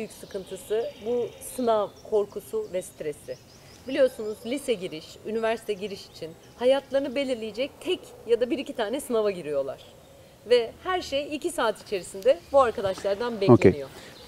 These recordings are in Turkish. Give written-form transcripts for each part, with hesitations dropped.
büyük sıkıntısı bu sınav korkusu ve stresi. Biliyorsunuz lise giriş, üniversite giriş için hayatlarını belirleyecek tek ya da bir iki tane sınava giriyorlar. Ve her şey 2 saat içerisinde bu arkadaşlardan bekleniyor.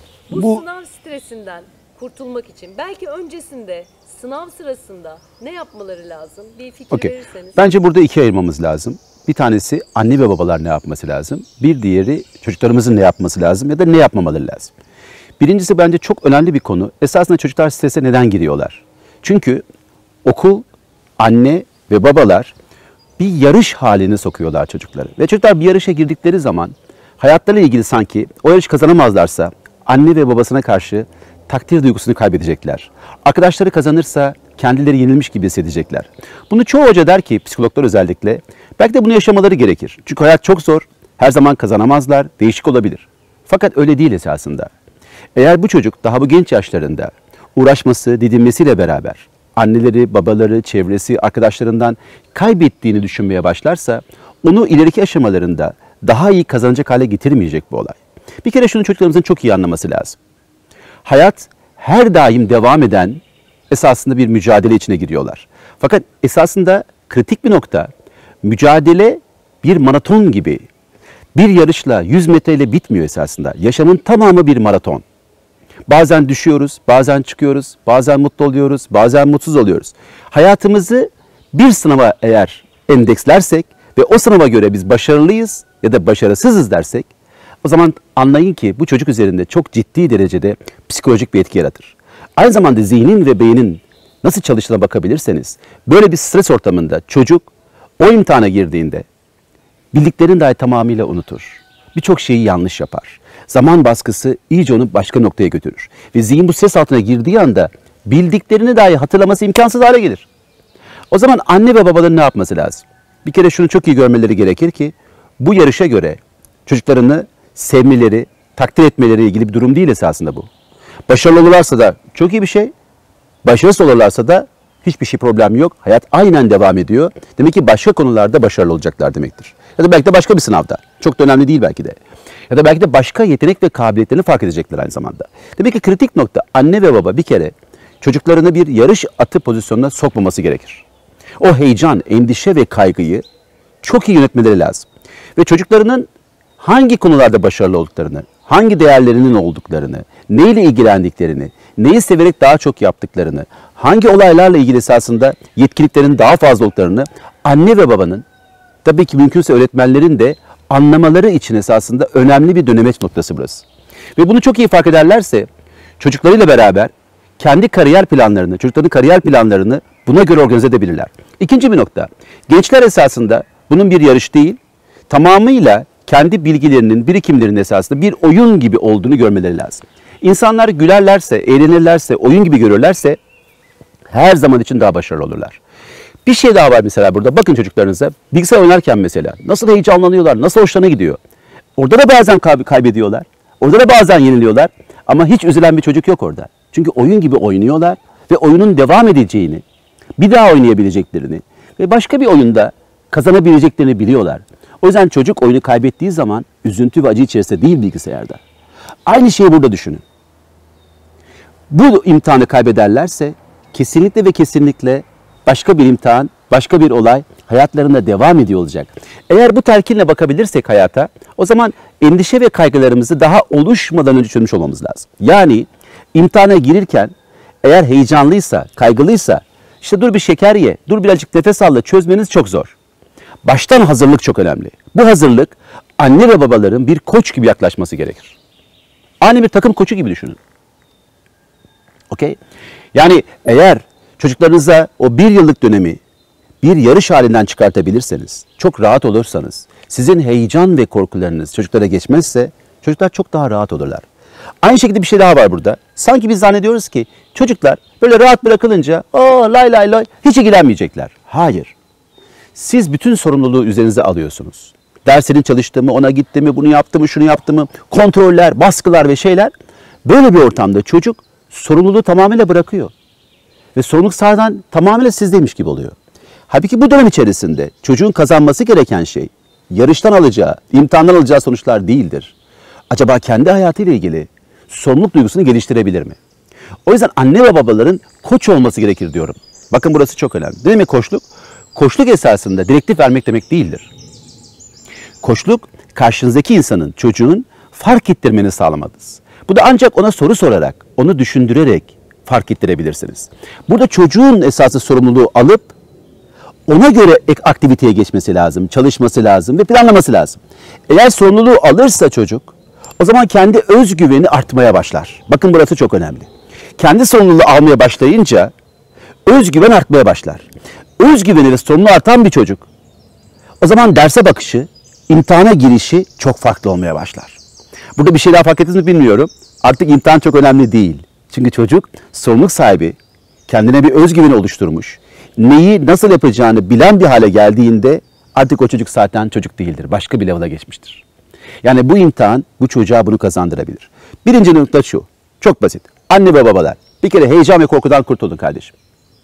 Bu sınav stresinden kurtulmak için belki öncesinde, sınav sırasında ne yapmaları lazım? Bir fikir verirseniz. Bence burada ikiye ayırmamız lazım. Bir tanesi anne ve babalar ne yapması lazım? Bir diğeri çocuklarımızın ne yapması lazım ya da ne yapmamaları lazım? Birincisi bence çok önemli bir konu. Esasında çocuklar strese neden giriyorlar? Çünkü okul, anne ve babalar bir yarış haline sokuyorlar çocukları. Ve çocuklar bir yarışa girdikleri zaman hayatlarıyla ilgili sanki o yarış kazanamazlarsa anne ve babasına karşı takdir duygusunu kaybedecekler. Arkadaşları kazanırsa kendileri yenilmiş gibi hissedecekler. Bunu çoğu hoca der ki, psikologlar özellikle, belki de bunu yaşamaları gerekir. Çünkü hayat çok zor, her zaman kazanamazlar, değişik olabilir. Fakat öyle değil esasında. Eğer bu çocuk daha bu genç yaşlarında uğraşması, didinmesiyle beraber anneleri, babaları, çevresi, arkadaşlarından kaybettiğini düşünmeye başlarsa onu ileriki aşamalarında daha iyi kazanacak hale getirmeyecek bu olay. Bir kere şunu çocuklarımızın çok iyi anlaması lazım. Hayat her daim devam eden esasında bir mücadele içine giriyorlar. Fakat esasında kritik bir nokta, mücadele bir maraton gibi. Bir yarışla 100 metreyle bitmiyor esasında. Yaşamın tamamı bir maraton. Bazen düşüyoruz, bazen çıkıyoruz, bazen mutlu oluyoruz, bazen mutsuz oluyoruz. Hayatımızı bir sınava eğer endekslersek ve o sınava göre biz başarılıyız ya da başarısızız dersek, o zaman anlayın ki bu çocuk üzerinde çok ciddi derecede psikolojik bir etki yaratır. Aynı zamanda zihnin ve beynin nasıl çalıştığına bakabilirseniz, böyle bir stres ortamında çocuk o imtihana girdiğinde bildiklerini dahi tamamıyla unutur. Birçok şeyi yanlış yapar. Zaman baskısı iyice onu başka noktaya götürür. Ve zihin bu stres altına girdiği anda bildiklerini dahi hatırlaması imkansız hale gelir. O zaman anne ve babaların ne yapması lazım? Bir kere şunu çok iyi görmeleri gerekir ki bu yarışa göre çocuklarını sevmeleri, takdir etmeleri ilgili bir durum değil esasında bu. Başarılı olurlarsa da çok iyi bir şey, başarısız olurlarsa da hiçbir şey problem yok. Hayat aynen devam ediyor. Demek ki başka konularda başarılı olacaklar demektir. Ya da belki de başka bir sınavda. Çok da önemli değil belki de. Ya da belki de başka yetenek ve kabiliyetlerini fark edecekler aynı zamanda. Demek ki kritik nokta anne ve baba bir kere çocuklarını bir yarış atı pozisyonuna sokmaması gerekir. O heyecan, endişe ve kaygıyı çok iyi yönetmeleri lazım. Ve çocuklarının hangi konularda başarılı olduklarını, hangi değerlerinin olduklarını, neyle ilgilendiklerini, neyi severek daha çok yaptıklarını, hangi olaylarla ilgili esasında yetkinliklerinin daha fazla olduklarını anne ve babanın, tabii ki mümkünse öğretmenlerin de anlamaları için esasında önemli bir dönemeç noktası burası. Ve bunu çok iyi fark ederlerse çocuklarıyla beraber kendi kariyer planlarını, çocukların kariyer planlarını buna göre organize edebilirler. İkinci bir nokta, gençler esasında bunun bir yarış değil, tamamıyla kendi bilgilerinin, birikimlerinin esasında bir oyun gibi olduğunu görmeleri lazım. İnsanlar gülerlerse, eğlenirlerse, oyun gibi görürlerse her zaman için daha başarılı olurlar. Bir şey daha var mesela burada. Bakın çocuklarınıza bilgisayar oynarken mesela nasıl heyecanlanıyorlar, nasıl hoşlarına gidiyor. Orada da bazen kaybediyorlar. Orada da bazen yeniliyorlar. Ama hiç üzülen bir çocuk yok orada. Çünkü oyun gibi oynuyorlar ve oyunun devam edeceğini, bir daha oynayabileceklerini ve başka bir oyunda kazanabileceklerini biliyorlar. O yüzden çocuk oyunu kaybettiği zaman üzüntü ve acı içerisinde değil bilgisayarda. Aynı şeyi burada düşünün. Bu imtihanı kaybederlerse kesinlikle ve kesinlikle başka bir imtihan, başka bir olay hayatlarında devam ediyor olacak. Eğer bu telkinle bakabilirsek hayata, o zaman endişe ve kaygılarımızı daha oluşmadan önce çözmüş olmamız lazım. Yani imtihana girirken eğer heyecanlıysa, kaygılıysa, işte dur bir şeker ye, dur birazcık nefes al da çözmeniz çok zor. Baştan hazırlık çok önemli. Bu hazırlık anne ve babaların bir koç gibi yaklaşması gerekir. Aynı bir takım koçu gibi düşünün. Okey? Yani eğer çocuklarınıza o bir yıllık dönemi bir yarış halinden çıkartabilirseniz, çok rahat olursanız, sizin heyecan ve korkularınız çocuklara geçmezse çocuklar çok daha rahat olurlar. Aynı şekilde bir şey daha var burada. Sanki biz zannediyoruz ki çocuklar böyle rahat bırakılınca lay lay lay hiç ilgilenmeyecekler. Hayır. Siz bütün sorumluluğu üzerinize alıyorsunuz. Dersinin çalıştı mı, ona gitti mi, bunu yaptı mı, şunu yaptı mı, kontroller, baskılar ve şeyler. Böyle bir ortamda çocuk sorumluluğu tamamıyla bırakıyor. Ve sorumluluk zaten tamamıyla sizdeymiş gibi oluyor. Halbuki bu dönem içerisinde çocuğun kazanması gereken şey, yarıştan alacağı, imtihandan alacağı sonuçlar değildir. Acaba kendi hayatıyla ilgili sorumluluk duygusunu geliştirebilir mi? O yüzden anne ve babaların koç olması gerekir diyorum. Bakın burası çok önemli. Ne demek koçluk? Koçluk esasında direktif vermek demek değildir. Koçluk, karşınızdaki insanın, çocuğun fark ettirmeni sağlamanız. Bu da ancak ona soru sorarak, onu düşündürerek fark ettirebilirsiniz. Burada çocuğun esası sorumluluğu alıp ona göre aktiviteye geçmesi lazım, çalışması lazım ve planlaması lazım. Eğer sorumluluğu alırsa çocuk, o zaman kendi özgüveni artmaya başlar. Bakın burası çok önemli. Kendi sorumluluğu almaya başlayınca özgüven artmaya başlar. Özgüveni ve sorumluluğu artan bir çocuk, o zaman derse bakışı, imtihana girişi çok farklı olmaya başlar. Burada bir şey daha fark ettiniz mi bilmiyorum. Artık imtihan çok önemli değil. Çünkü çocuk sorumluluk sahibi, kendine bir özgüveni oluşturmuş, neyi nasıl yapacağını bilen bir hale geldiğinde artık o çocuk zaten çocuk değildir. Başka bir level'a geçmiştir. Yani bu imtihan bu çocuğa bunu kazandırabilir. Birinci nokta şu, çok basit. Anne ve babalar bir kere heyecan ve korkudan kurtulun kardeşim.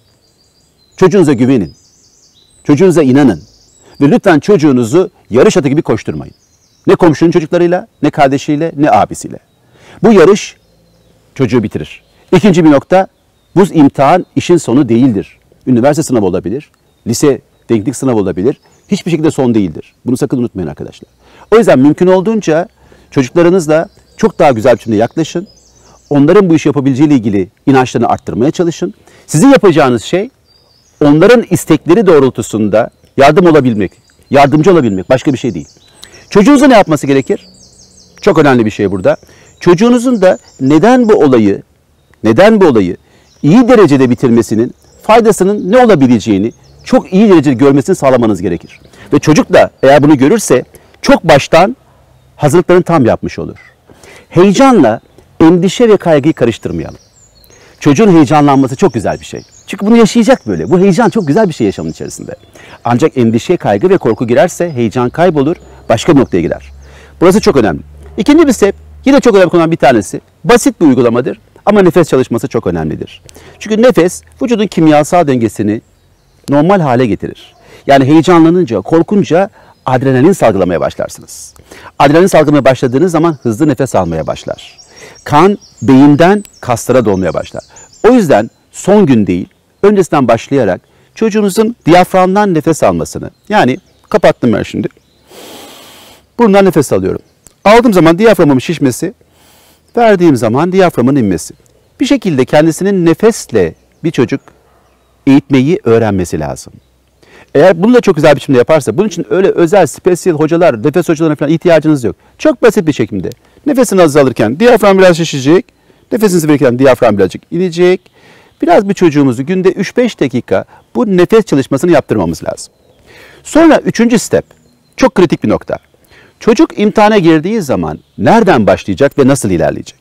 Çocuğunuza güvenin, çocuğunuza inanın ve lütfen çocuğunuzu yarış atı gibi koşturmayın. Ne komşunun çocuklarıyla, ne kardeşiyle, ne abisiyle. Bu yarış çocuğu bitirir. İkinci bir nokta, bu imtihan işin sonu değildir. Üniversite sınavı olabilir, lise denklik sınavı olabilir. Hiçbir şekilde son değildir. Bunu sakın unutmayın arkadaşlar. O yüzden mümkün olduğunca çocuklarınızla çok daha güzel bir biçimde yaklaşın. Onların bu işi yapabileceğiyle ilgili inançlarını arttırmaya çalışın. Sizin yapacağınız şey onların istekleri doğrultusunda yardım olabilmek, yardımcı olabilmek, başka bir şey değil. Çocuğunuzun ne yapması gerekir? Çok önemli bir şey burada. Çocuğunuzun da neden bu olayı iyi derecede bitirmesinin faydasının ne olabileceğini çok iyi derecede görmesini sağlamanız gerekir. Ve çocuk da eğer bunu görürse çok baştan hazırlıklarını tam yapmış olur. Heyecanla endişe ve kaygıyı karıştırmayalım. Çocuğun heyecanlanması çok güzel bir şey. Çünkü bunu yaşayacak böyle. Bu heyecan çok güzel bir şey yaşamın içerisinde. Ancak endişe, kaygı ve korku girerse heyecan kaybolur, başka bir noktaya gider. Burası çok önemli. İkinci bir step, yine çok önemli olan bir tanesi. Basit bir uygulamadır ama nefes çalışması çok önemlidir. Çünkü nefes vücudun kimyasal dengesini normal hale getirir. Yani heyecanlanınca, korkunca adrenalin salgılamaya başlarsınız. Adrenalin salgılamaya başladığınız zaman hızlı nefes almaya başlar. Kan beyinden kaslara dolmaya başlar. O yüzden son gün değil, öncesinden başlayarak çocuğunuzun diyaframdan nefes almasını, yani kapattım ben şimdi, burundan nefes alıyorum. Aldığım zaman diyaframımın şişmesi, verdiğim zaman diyaframın inmesi. Bir şekilde kendisinin nefesle bir çocuk eğitmeyi öğrenmesi lazım. Eğer bunu da çok güzel bir biçimde yaparsa, bunun için öyle özel, spesiyel hocalar, nefes hocalarına falan ihtiyacınız yok. Çok basit bir şekilde. Nefesini alırken diyafram biraz şişecek, nefesinizi verirken diyafram birazcık inecek. Biraz bir çocuğumuzu günde 3-5 dakika bu nefes çalışmasını yaptırmamız lazım. Sonra üçüncü step, çok kritik bir nokta. Çocuk imtihana girdiği zaman nereden başlayacak ve nasıl ilerleyecek?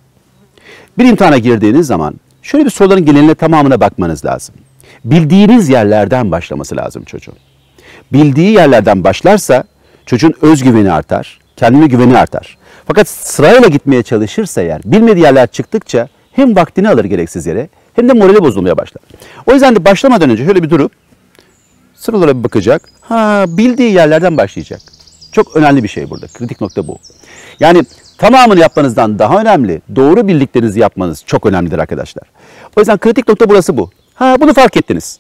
Bir imtihana girdiğiniz zaman şöyle bir soruların geneline tamamına bakmanız lazım. Bildiğiniz yerlerden başlaması lazım çocuğun. Bildiği yerlerden başlarsa çocuğun özgüveni artar, kendine güveni artar. Fakat sırayla gitmeye çalışırsa eğer, bilmediği yerler çıktıkça hem vaktini alır gereksiz yere hem de morali bozulmaya başlar. O yüzden de başlamadan önce şöyle bir durup sıralara bir bakacak. Bildiği yerlerden başlayacak. Çok önemli bir şey burada. Kritik nokta bu. Yani tamamını yapmanızdan daha önemli, doğru bildiklerinizi yapmanız çok önemlidir arkadaşlar. O yüzden kritik nokta burası bu. Bunu fark ettiniz.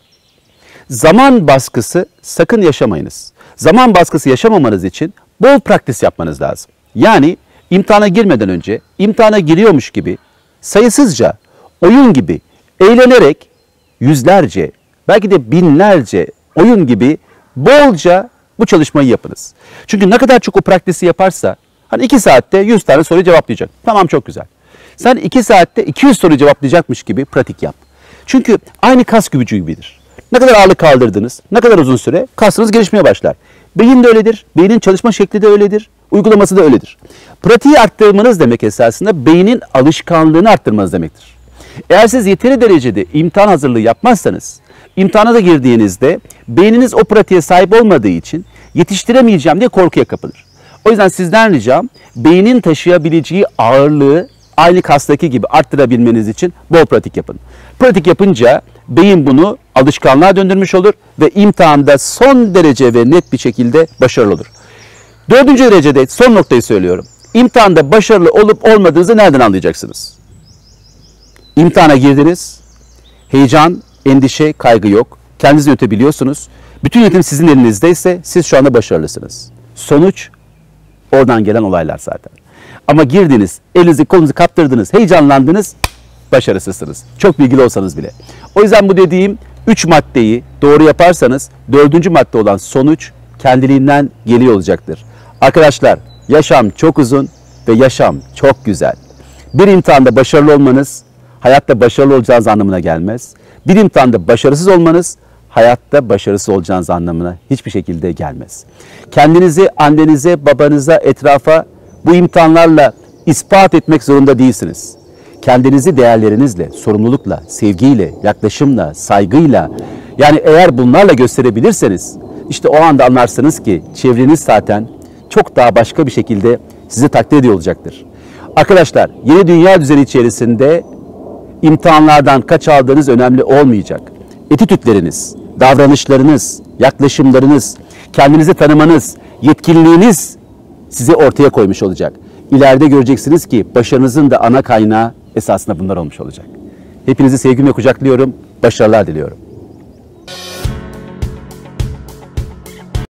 Zaman baskısı sakın yaşamayınız. Zaman baskısı yaşamamanız için bol praktis yapmanız lazım. Yani imtihana girmeden önce imtihana giriyormuş gibi sayısızca oyun gibi eğlenerek yüzlerce belki de binlerce oyun gibi bolca bu çalışmayı yapınız. Çünkü ne kadar çok o praktisi yaparsa 2 saatte 100 tane soruyu cevaplayacak. Tamam, çok güzel. Sen 2 saatte 200 soru cevaplayacakmış gibi pratik yap. Çünkü aynı kas gücü gibidir. Ne kadar ağırlık kaldırdınız, ne kadar uzun süre kasınız gelişmeye başlar. Beyin de öyledir, beynin çalışma şekli de öyledir, uygulaması da öyledir. Pratiği arttırmanız demek esasında beynin alışkanlığını arttırmanız demektir. Eğer siz yeteri derecede imtihan hazırlığı yapmazsanız, imtihana da girdiğinizde beyniniz o pratiğe sahip olmadığı için yetiştiremeyeceğim diye korkuya kapılır. O yüzden sizden ricam beynin taşıyabileceği ağırlığı aynı kastaki gibi arttırabilmeniz için bol pratik yapın. Pratik yapınca beyin bunu alışkanlığa döndürmüş olur ve imtihanda son derece ve net bir şekilde başarılı olur. 4. derecede son noktayı söylüyorum. İmtihanda başarılı olup olmadığınızı nereden anlayacaksınız? İmtihana girdiniz, heyecan, endişe, kaygı yok. Kendinizi yönetebiliyorsunuz. Bütün yönetim sizin elinizdeyse siz şu anda başarılısınız. Sonuç oradan gelen olaylar zaten. Ama girdiniz, elinizi kolunuzu kaptırdınız, heyecanlandınız, başarısızsınız. Çok bilgili olsanız bile. O yüzden bu dediğim 3 maddeyi doğru yaparsanız 4. madde olan sonuç kendiliğinden geliyor olacaktır. Arkadaşlar, yaşam çok uzun ve yaşam çok güzel. Bir imtihanda başarılı olmanız hayatta başarılı olacağınız anlamına gelmez. Bir imtihanda başarısız olmanız hayatta başarısız olacağınız anlamına hiçbir şekilde gelmez. Kendinizi annenize, babanıza, etrafa bu imtihanlarla ispat etmek zorunda değilsiniz. Kendinizi değerlerinizle, sorumlulukla, sevgiyle, yaklaşımla, saygıyla, yani eğer bunlarla gösterebilirseniz işte o anda anlarsınız ki çevreniz zaten çok daha başka bir şekilde sizi takdir ediyor olacaktır. Arkadaşlar, yeni dünya düzeni içerisinde imtihanlardan kaç aldığınız önemli olmayacak. Etitütleriniz, davranışlarınız, yaklaşımlarınız, kendinizi tanımanız, yetkinliğiniz sizi ortaya koymuş olacak. İleride göreceksiniz ki başarınızın da ana kaynağı esasında bunlar olmuş olacak. Hepinizi sevgimle kucaklıyorum, başarılar diliyorum.